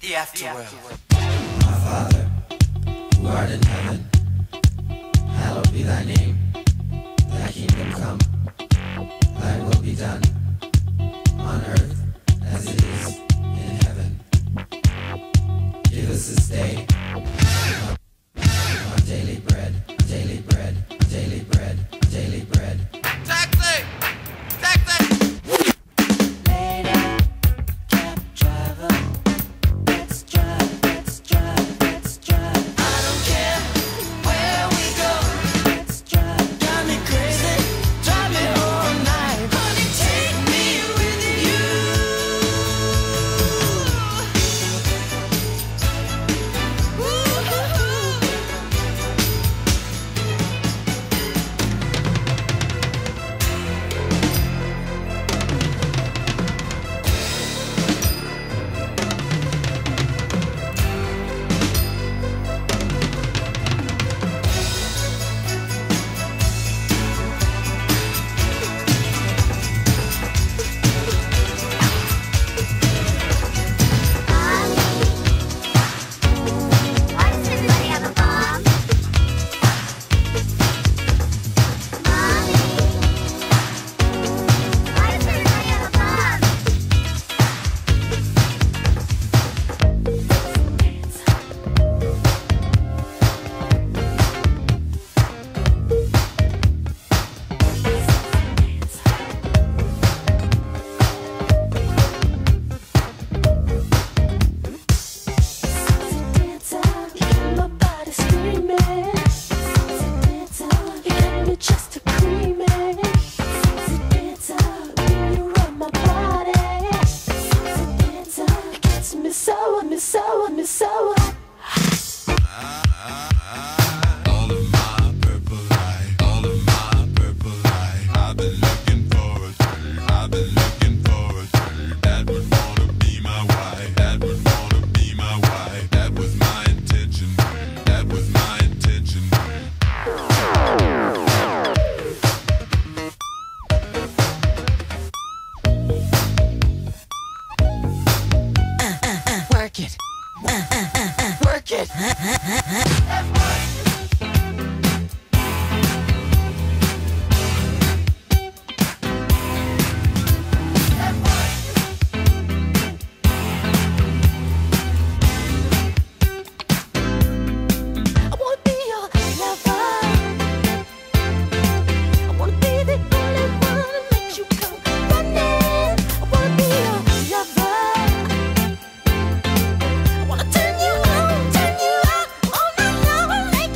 the afterworld. Our Father, who art in heaven, hallowed be thy name. Thy kingdom come, thy will be done, on earth as it is in heaven. Give us this day our daily bread, our daily bread, our daily bread, our daily bread. Taxi! Taxi! Lady, cab driver, let's drive, let's drive, let's drive. I don't care where we go. Let's drive, Drive me crazy, drive me all night. Honey, take me with you. Ooh-hoo-hoo. Why does everybody have a bomb? Mommy, why does everybody have a bomb? dance on, you got my body screaming. Dance on, you got me just a creaming. Dance on, when you rub my body. Dance on, it gets me so, me so, me so. All of my purple light, all of my purple light. I've been looking for a tree, I've been looking for a tree that would wanna be my wife, that would wanna be my wife. That was my intention, that was my intention. Work it. Work it. I wanna be your lover. I wanna be the only one that makes you come running. I wanna be your lover. I wanna turn you on all night long and make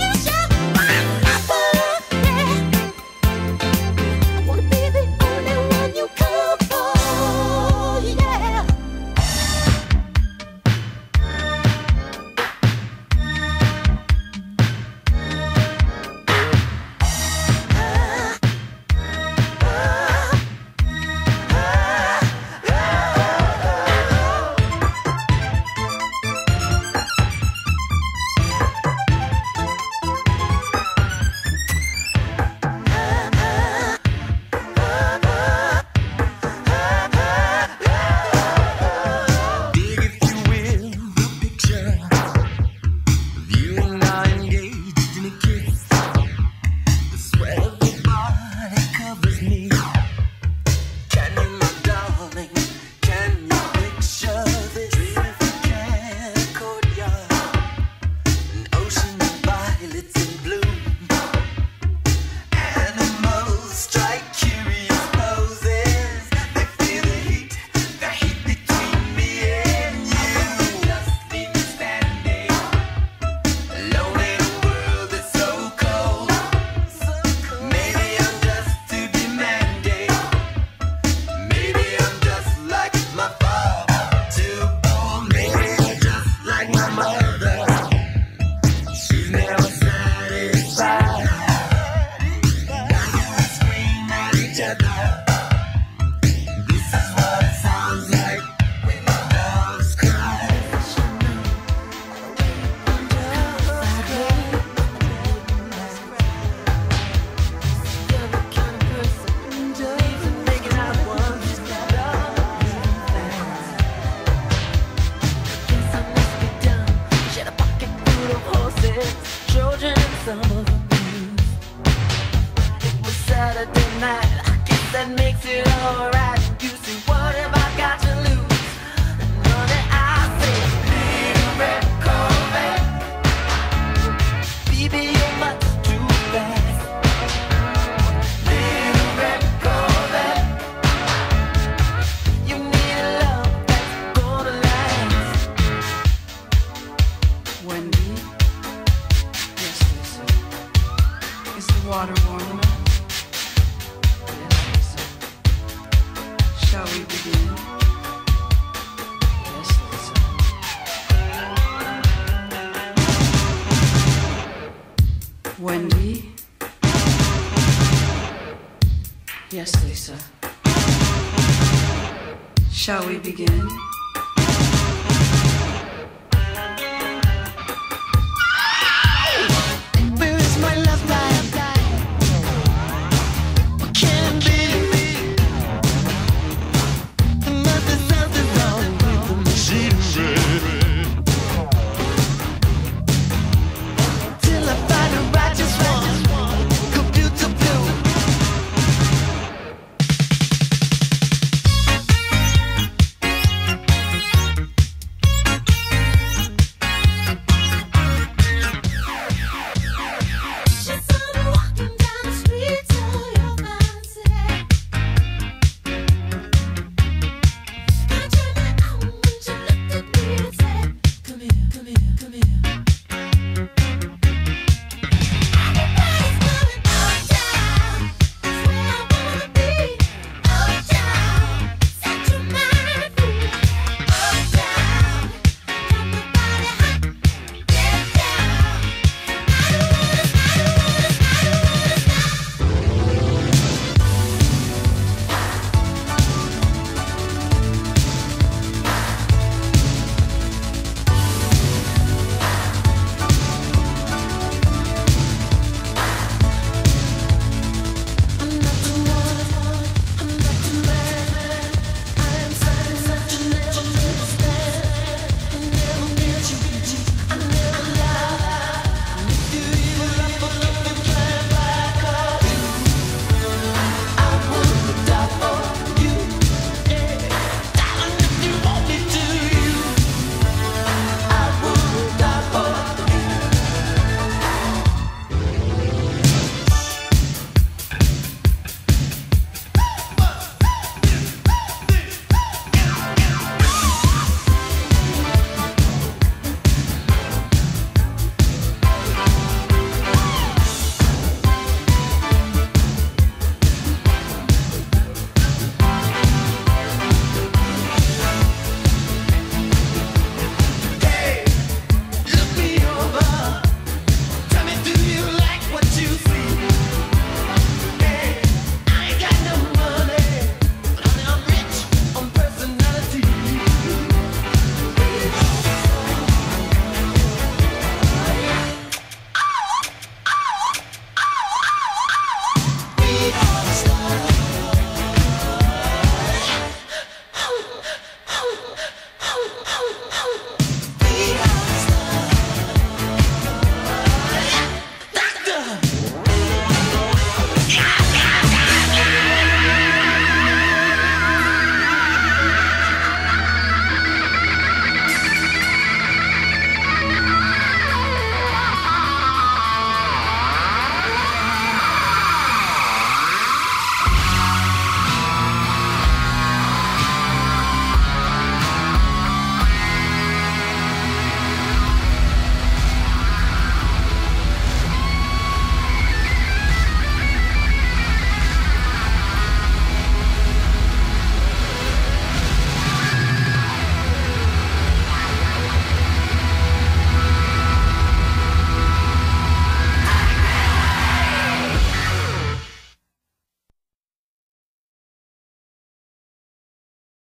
Saturday night. I guess that makes it alright. You say, what have I got to lose? Honey, I say, little red Corvette. Baby, you're much too fast. Little red Corvette. You need a love that's gonna last. Wendy? Yes, Lisa. Is the water warm enough? Yes, Lisa. Shall we begin? Yes, Lisa. Wendy? Yes, Lisa. Shall we begin?